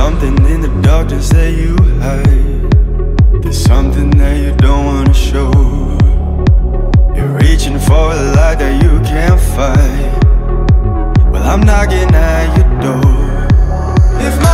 something in the darkness that you hide. There's something that you don't wanna show. You're reaching for a light that you can't fight. Well, I'm knocking at your door. If my